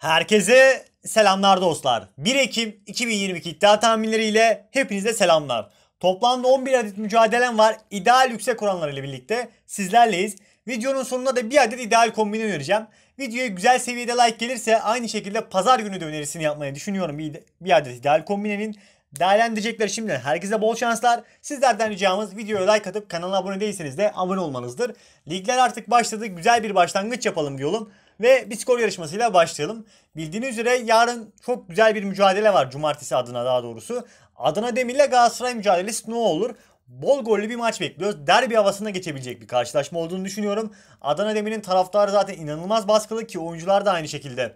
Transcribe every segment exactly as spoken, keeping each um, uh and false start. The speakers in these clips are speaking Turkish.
Herkese selamlar dostlar. bir Ekim iki bin yirmi iki iddia tahminleriyle hepinize selamlar. Toplamda on bir adet mücadelem var. İdeal yüksek oranlar ile birlikte sizlerleyiz. Videonun sonunda da bir adet ideal kombini önereceğim. Videoya güzel seviyede like gelirse aynı şekilde pazar günü de önerisini yapmayı düşünüyorum. Bir, bir adet ideal kombinenin değerlendirecekler şimdi. Herkese bol şanslar. Sizlerden ricamız videoya like atıp kanala abone değilseniz de abone olmanızdır. Ligler artık başladı. Güzel bir başlangıç yapalım diyorum. Ve bir skor yarışmasıyla başlayalım. Bildiğiniz üzere yarın çok güzel bir mücadele var. Cumartesi adına daha doğrusu. Adana Demir ile Galatasaray mücadelesi ne olur? Bol gollü bir maç bekliyoruz. Derbi havasına geçebilecek bir karşılaşma olduğunu düşünüyorum. Adana Demir'in taraftarı zaten inanılmaz baskılı ki oyuncular da aynı şekilde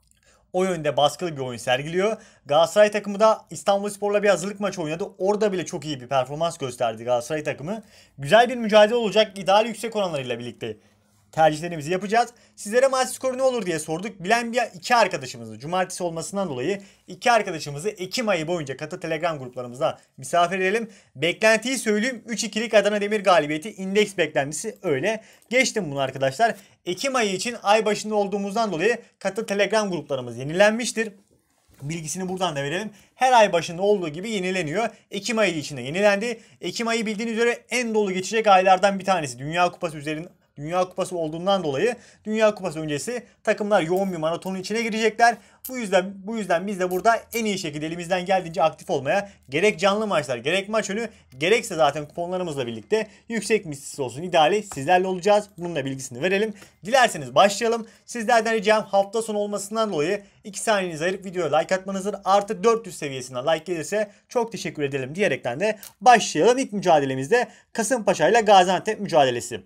o yönde baskılı bir oyun sergiliyor. Galatasaray takımı da İstanbulspor'la bir hazırlık maçı oynadı. Orada bile çok iyi bir performans gösterdi Galatasaray takımı. Güzel bir mücadele olacak. İdeal yüksek oranlarıyla birlikte tercihlerimizi yapacağız. Sizlere maç skoru ne olur diye sorduk. Bilen bir iki arkadaşımızı, cumartesi olmasından dolayı iki arkadaşımızı Ekim ayı boyunca katı Telegram gruplarımızda misafir edelim. Beklentiyi söyleyeyim. üç ikilik Adana Demir galibiyeti indeks beklentisi öyle. Geçtim bunu arkadaşlar. Ekim ayı için ay başında olduğumuzdan dolayı katı Telegram gruplarımız yenilenmiştir. Bilgisini buradan da verelim. Her ay başında olduğu gibi yenileniyor. Ekim ayı içinde yenilendi. Ekim ayı bildiğiniz üzere en dolu geçecek aylardan bir tanesi. Dünya Kupası üzerinde Dünya Kupası olduğundan dolayı Dünya Kupası öncesi takımlar yoğun bir maratonun içine girecekler. Bu yüzden bu yüzden biz de burada en iyi şekilde elimizden geldiğince aktif olmaya, gerek canlı maçlar, gerek maç önü, gerekse zaten kuponlarımızla birlikte yüksek mislis olsun ideali sizlerle olacağız. Bunun da bilgisini verelim. Dilerseniz başlayalım. Sizlerden ricam hafta sonu olmasından dolayı iki saniyenizi ayırıp videoya like atmanızdır. Artı dört yüz seviyesinden like gelirse çok teşekkür edelim diyerekten de başlayalım. İlk mücadelemizde Kasımpaşa ile Gaziantep mücadelesi.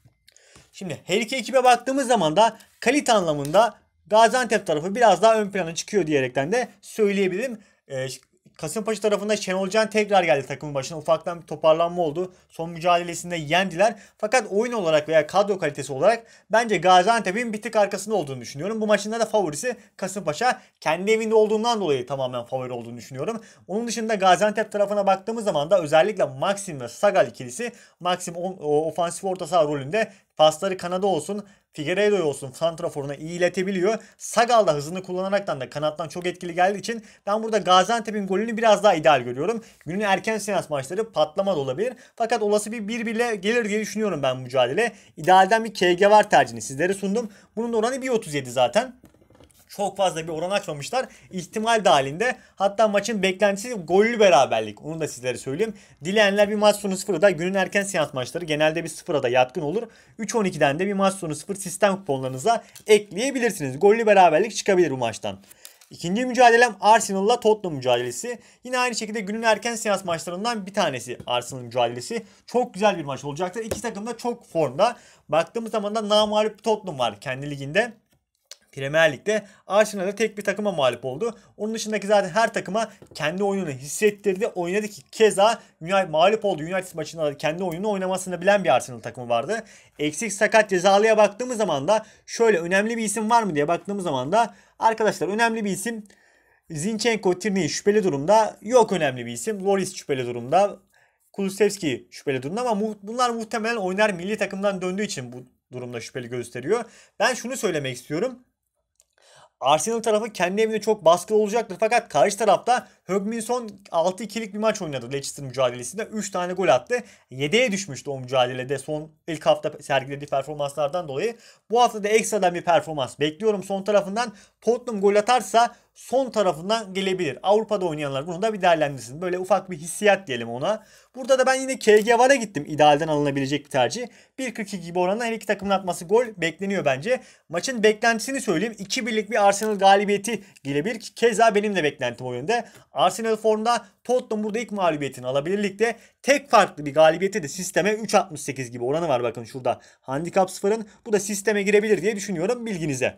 Şimdi her iki ekibe baktığımız zaman da kalite anlamında Gaziantep tarafı biraz daha ön plana çıkıyor diyerekten de söyleyebilirim. Ee, Kasımpaşa tarafında Şenol Can tekrar geldi takımın başına. Ufaktan bir toparlanma oldu. Son mücadelesinde yendiler. Fakat oyun olarak veya kadro kalitesi olarak bence Gaziantep'in bir tık arkasında olduğunu düşünüyorum. Bu maçında da favorisi Kasımpaşa. Kendi evinde olduğundan dolayı tamamen favori olduğunu düşünüyorum. Onun dışında Gaziantep tarafına baktığımız zaman da özellikle Maxim ve Sagal ikilisi, Maxim ofansif orta saha rolünde pasları kanada olsun, Figueiredo olsun santraforuna iyi iletebiliyor. Sagal da hızını kullanaraktan da kanattan çok etkili geldiği için ben burada Gaziantep'in golünü biraz daha ideal görüyorum. Günün erken seans maçları patlama da olabilir. Fakat olası bir bir bile gelir diye düşünüyorum ben bu mücadele. İdealden bir K G var tercihini sizlere sundum. Bunun oranı bir otuz yedi zaten. Çok fazla bir oran açmamışlar. İhtimal dahilinde. Hatta maçın beklentisi gollü beraberlik. Onu da sizlere söyleyeyim. Dileyenler bir maç sonu sıfırda günün erken seans maçları genelde bir sıfıra da yatkın olur. üç on ikiden de bir maç sonu sıfır sistem kuponlarınıza ekleyebilirsiniz. Gollü beraberlik çıkabilir bu maçtan. İkinci mücadelem Arsenal'la Tottenham mücadelesi. Yine aynı şekilde günün erken seans maçlarından bir tanesi Arsenal mücadelesi. Çok güzel bir maç olacaktır. İki takım da çok formda. Baktığımız zaman da namağlup Tottenham var kendi liginde. Premier Lig'de Arsenal'de tek bir takıma mağlup oldu. Onun dışındaki zaten her takıma kendi oyununu hissettirdi. Oynadı ki keza United, mağlup oldu. United maçında da kendi oyununu oynamasını bilen bir Arsenal takımı vardı. Eksik sakat cezalıya baktığımız zaman da şöyle önemli bir isim var mı diye baktığımız zaman da arkadaşlar önemli bir isim Zinchenko, Tierney şüpheli durumda. Yok önemli bir isim. Loris şüpheli durumda. Kulusevski şüpheli durumda ama mu bunlar muhtemelen oynar milli takımdan döndüğü için bu durumda şüpheli gösteriyor. Ben şunu söylemek istiyorum. Arsenal tarafı kendi evinde çok baskılı olacaktır. Fakat karşı tarafta Heung-min altı ikilik bir maç oynadı Leicester mücadelesinde. üç tane gol attı. yedeğe düşmüştü o mücadelede son ilk hafta sergilediği performanslardan dolayı. Bu hafta da ekstradan bir performans bekliyorum son tarafından. Tottenham gol atarsa son tarafından gelebilir. Avrupa'da oynayanlar bunu da bir değerlendirsin. Böyle ufak bir hissiyat diyelim ona. Burada da ben yine K G VAR'a gittim. İdealden alınabilecek bir tercih. bir kırk iki gibi oranla her iki takımın atması gol bekleniyor bence. Maçın beklentisini söyleyeyim. iki birlik bir Arsenal galibiyeti gelebilir. Keza benim de beklentim o yönde. Arsenal formda, Tottenham burada ilk mağlubiyetini alabilir ligde. Tek farklı bir galibiyeti de sisteme üç altmış sekiz gibi oranı var bakın şurada. Handikap sıfırın. Bu da sisteme girebilir diye düşünüyorum bilginize.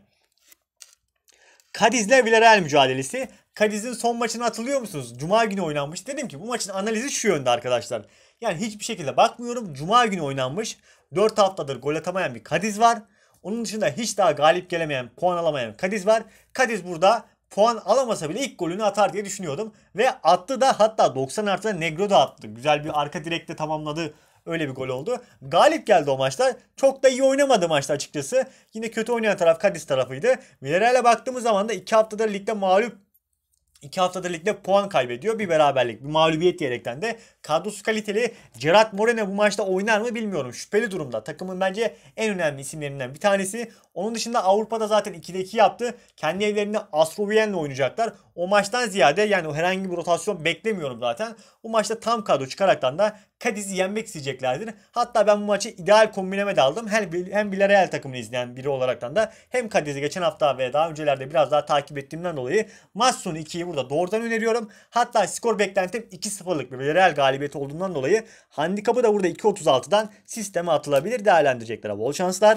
Cadiz'le Villarreal mücadelesi. Cadiz'in son maçını hatırlıyor musunuz? Cuma günü oynanmış. Dedim ki bu maçın analizi şu yönde arkadaşlar. Yani hiçbir şekilde bakmıyorum. Cuma günü oynanmış. dört haftadır gol atamayan bir Cadiz var. Onun dışında hiç daha galip gelemeyen, puan alamayan Cadiz var. Cadiz burada puan alamasa bile ilk golünü atar diye düşünüyordum. Ve attı da, hatta doksan artıda Negro da attı. Güzel bir arka direkte tamamladı Öyle bir gol oldu. Galip geldi o maçta. Çok da iyi oynamadı maçta açıkçası. Yine kötü oynayan taraf Cadiz tarafıydı. Villarreal'e baktığımız zaman da iki haftadır ligde mağlup İki haftadır ligde puan kaybediyor. Bir beraberlik, bir mağlubiyet diyerekten de kadrosu kaliteli. Gerard Moreno bu maçta oynar mı bilmiyorum. Şüpheli durumda. Takımın bence en önemli isimlerinden bir tanesi. Onun dışında Avrupa'da zaten ikide iki yaptı. Kendi evlerinde Astroviyen'le oynayacaklar. O maçtan ziyade yani herhangi bir rotasyon beklemiyorum zaten. Bu maçta tam kadro çıkaraktan da Cadiz'i yenmek isteyeceklerdir. Hatta ben bu maçı ideal kombineme de aldım. Hem, hem Villarreal takımını izleyen biri olaraktan da hem Cadiz'i geçen hafta ve daha öncelerde biraz daha takip ettiğimden dolayı maç sonu ikiyi burada doğrudan öneriyorum. Hatta skor beklentim iki sıfırlık bir Villarreal galibiyeti olduğundan dolayı handikapı da burada iki otuz altıdan sisteme atılabilir, değerlendirecekler. Bol şanslar.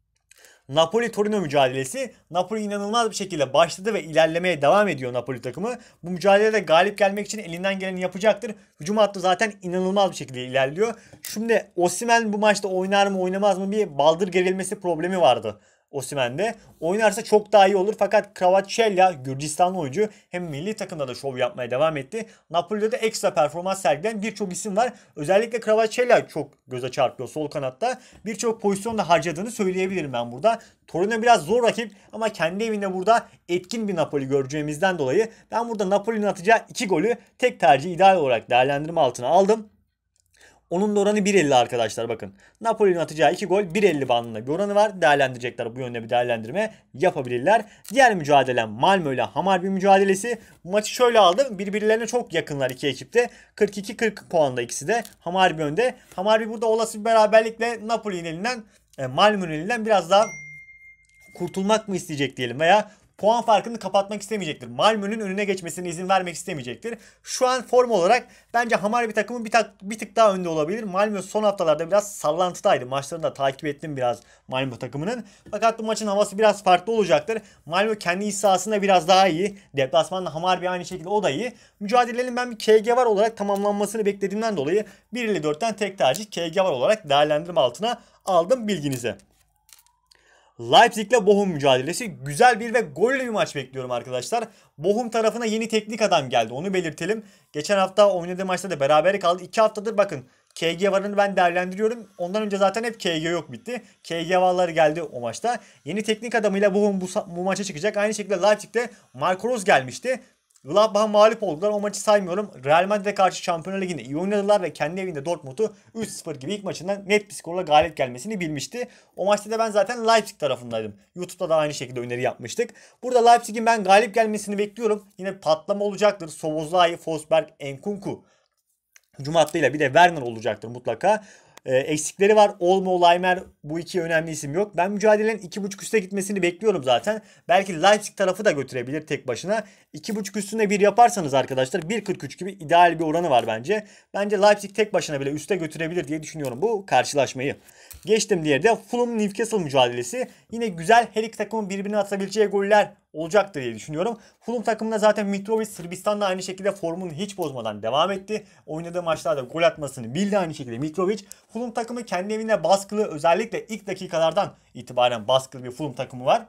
Napoli-Torino mücadelesi. Napoli inanılmaz bir şekilde başladı ve ilerlemeye devam ediyor Napoli takımı. Bu mücadelede galip gelmek için elinden geleni yapacaktır. Hücum hattı zaten inanılmaz bir şekilde ilerliyor. Şimdi Osimhen bu maçta oynar mı oynamaz mı bir baldır gerilmesi problemi vardı Osimhen'de. Oynarsa çok daha iyi olur fakat Kvaratskhelia Gürcistanlı oyuncu hem milli takımda da şov yapmaya devam etti. Napoli'de de ekstra performans sergileyen birçok isim var. Özellikle Kvaratskhelia çok göze çarpıyor sol kanatta. Birçok pozisyonda harcadığını söyleyebilirim ben burada. Torino biraz zor rakip ama kendi evinde burada etkin bir Napoli göreceğimizden dolayı ben burada Napoli'nin atacağı iki golü tek tercih ideal olarak değerlendirme altına aldım. Onun da oranı bir elli arkadaşlar bakın. Napoli'nin atacağı iki gol bir elli bandında bir oranı var. Değerlendirecekler, bu yönde bir değerlendirme yapabilirler. Diğer mücadelem Malmö ile Hammarby mücadelesi. Bu maçı şöyle aldım. Birbirlerine çok yakınlar iki ekipte. kırk iki kırk puanda ikisi de. Hammarby önde. Hammarby burada olası bir beraberlikle Napoli'nin elinden, e, Malmö'nün elinden biraz daha kurtulmak mı isteyecek diyelim veya puan farkını kapatmak istemeyecektir. Malmö'nün önüne geçmesine izin vermek istemeyecektir. Şu an form olarak bence Hammarby takımı bir, tak, bir tık daha önde olabilir. Malmö son haftalarda biraz sallantıdaydı. Maçlarını da takip ettim biraz Malmö takımının. Fakat bu maçın havası biraz farklı olacaktır. Malmö kendi iç sahasında biraz daha iyi. Deplasmanda Hammarby aynı şekilde, o da iyi. Mücadelenin ben bir K G var olarak tamamlanmasını beklediğimden dolayı bir elli dörtten tek tercih K G var olarak değerlendirme altına aldım bilginize. Leipzig ile Bochum mücadelesi. Güzel bir ve gollü bir maç bekliyorum arkadaşlar. Bochum tarafına yeni teknik adam geldi. Onu belirtelim. Geçen hafta oynadığı maçta da berabere kaldı. iki haftadır bakın K G varını ben değerlendiriyorum. Ondan önce zaten hep K G yok bitti. K G varları geldi o maçta. Yeni teknik adamıyla Bochum bu, bu maça çıkacak. Aynı şekilde Leipzig'te Marco Rose gelmişti. Gladbach'a mağlup oldular. O maçı saymıyorum. Real Madrid'e karşı Şampiyonlar Ligi'nde iyi oynadılar ve kendi evinde Dortmund'u üç sıfır gibi ilk maçından net bir skorla galip gelmesini bilmişti. O maçta da ben zaten Leipzig tarafındaydım. YouTube'da da aynı şekilde öneri yapmıştık. Burada Leipzig'in ben galip gelmesini bekliyorum. Yine patlama olacaktır. Szoboszlai, Forsberg, Nkunku hücum hattıyla bir de Werner olacaktır mutlaka. E, eksikleri var. Olmo, Laimer, bu iki önemli isim yok. Ben mücadelenin iki buçuk üste gitmesini bekliyorum zaten. Belki Leipzig tarafı da götürebilir tek başına. iki buçuk üstünde bir yaparsanız arkadaşlar bir kırk üç gibi ideal bir oranı var bence. Bence Leipzig tek başına bile üste götürebilir diye düşünüyorum bu karşılaşmayı. Geçtim diğeri de Fulham Newcastle mücadelesi. Yine güzel, her iki takımın birbirine atabileceği goller olacaktır diye düşünüyorum. Fulham takımında zaten Mitrovic Sırbistan'da aynı şekilde formunu hiç bozmadan devam etti. Oynadığı maçlarda gol atmasını bildi aynı şekilde Mitrovic. Fulham takımı kendi evinde baskılı, özellikle ilk dakikalardan itibaren baskılı bir Fulham takımı var.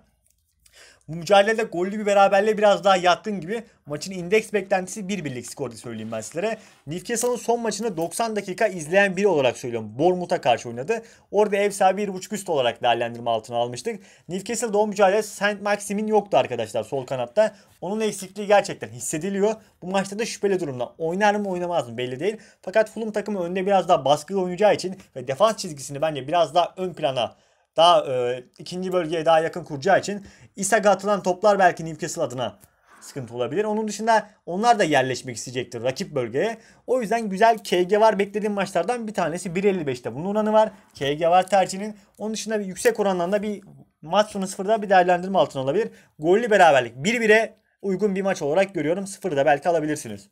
Bu mücadelede gollü bir beraberliğe biraz daha yatkın gibi. Maçın indeks beklentisi bir birlik skor diye söyleyeyim ben sizlere. Newcastle'ın son maçını doksan dakika izleyen biri olarak söylüyorum. Bournemouth'a karşı oynadı. Orada ev sahibi bir buçuk üst olarak değerlendirme altına almıştık. Newcastle'da o mücadele Saint Maximin yoktu arkadaşlar sol kanatta. Onun eksikliği gerçekten hissediliyor. Bu maçta da şüpheli durumda. Oynar mı oynamaz mı belli değil. Fakat Fulham takımı önde biraz daha baskılı oynayacağı için ve defans çizgisini bence biraz daha ön plana, daha e, ikinci bölgeye daha yakın kuracağı için İshak'a atılan toplar belki Newcastle adına sıkıntı olabilir. Onun dışında onlar da yerleşmek isteyecektir rakip bölgeye. O yüzden güzel K G var beklediğim maçlardan bir tanesi. bir elli beşte bunun oranı var. K G var tercihinin. Onun dışında bir yüksek orandan da bir maç sonu sıfırda bir değerlendirme altına olabilir. Gollü beraberlik bir bire uygun bir maç olarak görüyorum. Sıfırı da belki alabilirsiniz.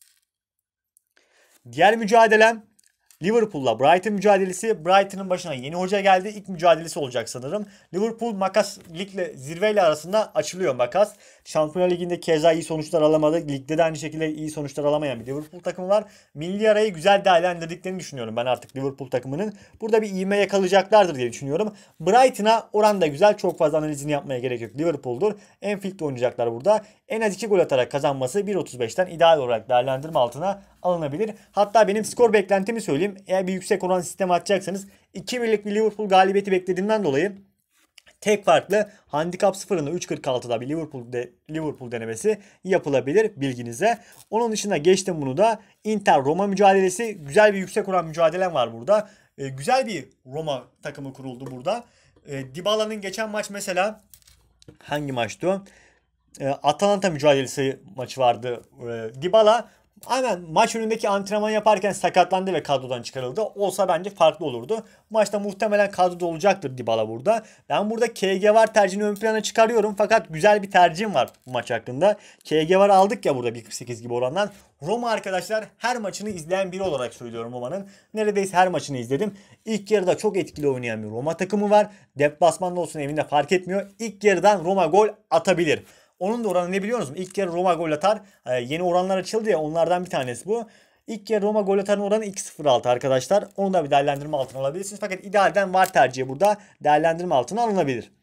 Diğer mücadelem Liverpool'la Brighton mücadelesi. Brighton'ın başına yeni hoca geldi. İlk mücadelesi olacak sanırım. Liverpool makas ligle zirveyle arasında açılıyor makas. Şampiyonlar Ligi'nde keza iyi sonuçlar alamadı. Ligde de aynı şekilde iyi sonuçlar alamayan bir Liverpool takımı var. Milli arayı güzel değerlendirdiklerini düşünüyorum ben artık Liverpool takımının. Burada bir ivme yakalayacaklardır diye düşünüyorum. Brighton'a oran da güzel. Çok fazla analizini yapmaya gerek yok. Liverpool'dur. Anfield'de oynayacaklar burada. En az iki gol atarak kazanması bir otuz beşten ideal olarak değerlendirme altına alınabilir. Hatta benim skor beklentimi söyleyeyim. dedim. Eğer bir yüksek oran sistemi atacaksanız iki birlik bir Liverpool galibiyeti beklediğimden dolayı tek farklı handikap sıfırında üç kırk altıda bir Liverpool de, Liverpool denemesi yapılabilir bilginize. Onun dışında geçtim bunu da. Inter Roma mücadelesi, güzel bir yüksek oran mücadelem var burada. E, güzel bir Roma takımı kuruldu burada. E, Dybala'nın geçen maç mesela hangi maçtı o? E, Atalanta mücadelesi maçı vardı. E, Dybala hemen maç önündeki antrenman yaparken sakatlandı ve kadrodan çıkarıldı. Olsa bence farklı olurdu. Maçta muhtemelen kadroda olacaktır Dybala burada. Ben burada K G var tercihini ön plana çıkarıyorum. Fakat güzel bir tercihim var bu maç hakkında. K G var aldık ya burada bir kırk sekiz gibi orandan. Roma arkadaşlar, her maçını izleyen biri olarak söylüyorum Roma'nın. Neredeyse her maçını izledim. İlk yarıda çok etkili oynayan bir Roma takımı var. Deplasmanda olsun evinde fark etmiyor. İlk yarıdan Roma gol atabilir. Onun da oranı ne biliyor musunuz? İlk yarı Roma gol atar. Ee, yeni oranlar açıldı ya, onlardan bir tanesi bu. İlk yarı Roma gol atarın oranı iki sıfır altı arkadaşlar. Onu da bir değerlendirme altına alabilirsiniz. Fakat idealden var tercihi burada değerlendirme altına alınabilir.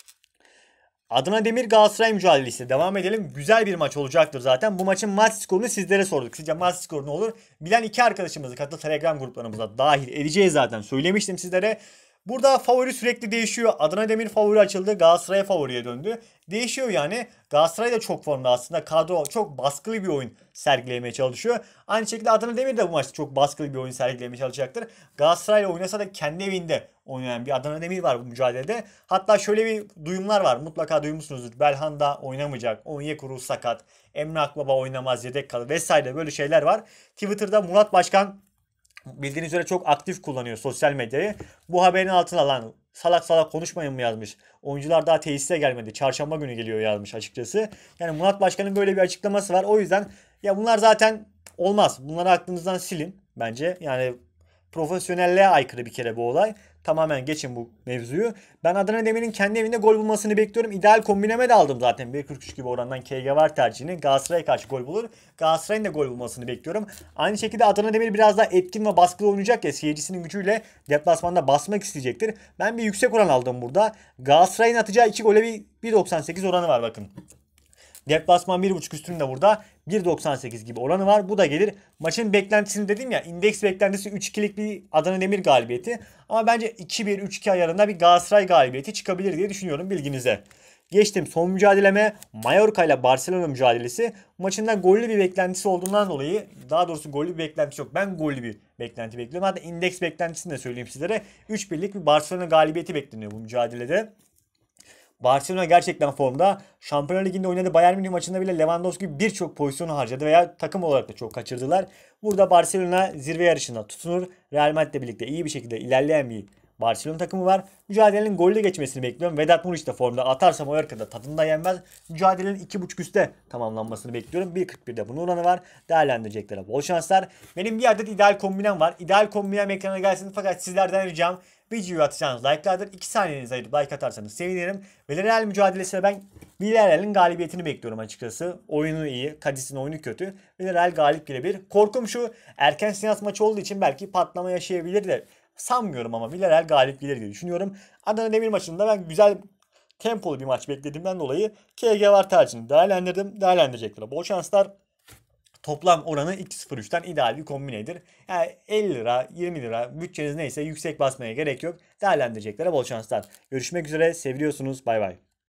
Adana Demir Galatasaray mücadelesi devam edelim. Güzel bir maç olacaktır zaten. Bu maçın maç skorunu sizlere sorduk. Sizce maç skoru ne olur? Bilen iki arkadaşımızı katıl Telegram gruplarımıza dahil edeceğiz zaten. Söylemiştim sizlere. Burada favori sürekli değişiyor. Adana Demir favori açıldı. Galatasaray favoriye döndü. Değişiyor yani. Galatasaray da çok formda aslında. Kadro çok baskılı bir oyun sergilemeye çalışıyor. Aynı şekilde Adana Demir de bu maçta çok baskılı bir oyun sergilemeye çalışacaktır. Galatasaray ile oynasa da kendi evinde oynayan bir Adana Demir var bu mücadelede. Hatta şöyle bir duyumlar var. Mutlaka duymuşsunuzdur. Belhanda oynamayacak. Onyekuru sakat. Emre Akbaba oynamaz. Yedek kalır vesaire, böyle şeyler var. Twitter'da Murat Başkan bildiğiniz üzere çok aktif kullanıyor sosyal medyayı. Bu haberin altına alan salak salak konuşmayın mı yazmış. Oyuncular daha tesise gelmedi. Çarşamba günü geliyor yazmış açıkçası. Yani Murat Başkan'ın böyle bir açıklaması var. O yüzden ya bunlar zaten olmaz. Bunları aklınızdan silin bence. Yani profesyonelliğe aykırı bir kere bu olay. Tamamen geçin bu mevzuyu. Ben Adana Demir'in kendi evinde gol bulmasını bekliyorum. İdeal kombineme de aldım zaten. bir kırk üç gibi orandan K G var tercihini. Galatasaray'a karşı gol bulur. Galatasaray'ın da gol bulmasını bekliyorum. Aynı şekilde Adana Demir biraz daha etkin ve baskılı oynayacak ya. Seyircisinin gücüyle deplasmanda basmak isteyecektir. Ben bir yüksek oran aldım burada. Galatasaray'ın atacağı iki gole bir bir doksan sekiz oranı var bakın. Deplasman bir buçuk üstünde burada bir doksan sekiz gibi oranı var. Bu da gelir. Maçın beklentisini dedim ya, indeks beklentisi üç ikilik bir Adana Demir galibiyeti. Ama bence iki bir üç iki ayarında bir Galatasaray galibiyeti çıkabilir diye düşünüyorum bilginize. Geçtim son mücadeleme, Mallorca ile Barcelona mücadelesi. Maçında gollü bir beklentisi olduğundan dolayı, daha doğrusu gollü bir beklentisi yok. Ben gollü bir beklenti bekliyorum. Hatta indeks beklentisini de söyleyeyim sizlere. üç birlik bir Barcelona galibiyeti bekleniyor bu mücadelede. Barcelona gerçekten formda. Şampiyonlar Ligi'nde oynadığı Bayern Münih maçında bile Lewandowski birçok pozisyonu harcadı veya takım olarak da çok kaçırdılar. Burada Barcelona zirve yarışında tutunur. Real Madrid'le birlikte iyi bir şekilde ilerleyen bir Barcelona takımı var. Mücadelenin golle geçmesini bekliyorum. Vedat Muriç de formda. Atarsa Mallorca'da tadında yenmez. Mücadelenin iki buçuk üstte tamamlanmasını bekliyorum. bir kırk birde bunun oranı var. Değerlendireceklere bol şanslar. Benim bir adet ideal kombinem var. İdeal kombinem ekrana gelsin, fakat sizlerden ricam videoyu atacağınız like'lardır. iki saniyenizi ayırıp like atarsanız sevinirim. Villarreal mücadelesine ben Villarreal'in galibiyetini bekliyorum açıkçası. Oyunu iyi, Cadiz'in oyunu kötü. Villarreal galip gelebilir. Korkum şu, erken seans maçı olduğu için belki patlama yaşayabilir de sanmıyorum, ama Villarreal galip gelir diye düşünüyorum. Adana Demir maçında ben güzel tempolu bir maç beklediğimden dolayı K G var tercihini değerlendirdim. Değerlendireceklere bol şanslar. Toplam oranı iki sıfır üçten ideal bir kombinedir. Yani elli lira, yirmi lira bütçeniz neyse yüksek basmaya gerek yok. Değerlendireceklere bol şanslar. Görüşmek üzere, seviyorsunuz. Bay bay.